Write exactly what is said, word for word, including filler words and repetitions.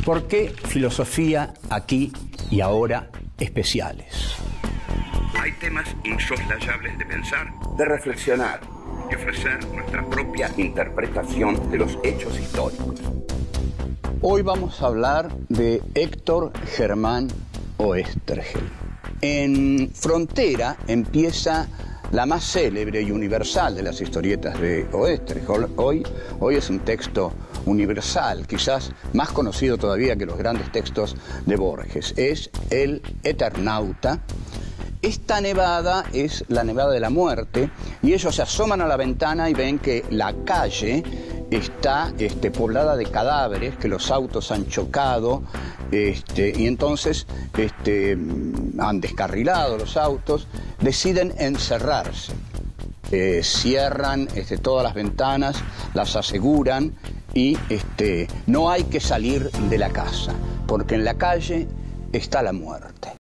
¿Por qué filosofía aquí y ahora especiales? Hay temas insoslayables de pensar, de reflexionar y ofrecer nuestra propia interpretación de los hechos históricos. Hoy vamos a hablar de Héctor Germán Oesterheld. En Frontera empieza la más célebre y universal de las historietas de Oesterheld. Hoy, hoy es un texto universal, quizás más conocido todavía que los grandes textos de Borges. Es el Eternauta. Esta nevada es la nevada de la muerte y ellos se asoman a la ventana y ven que la calle está este, poblada de cadáveres, que los autos han chocado este, y entonces este, han descarrilado los autos, deciden encerrarse. Eh, cierran este, todas las ventanas, las aseguran y este, no hay que salir de la casa, porque en la calle está la muerte.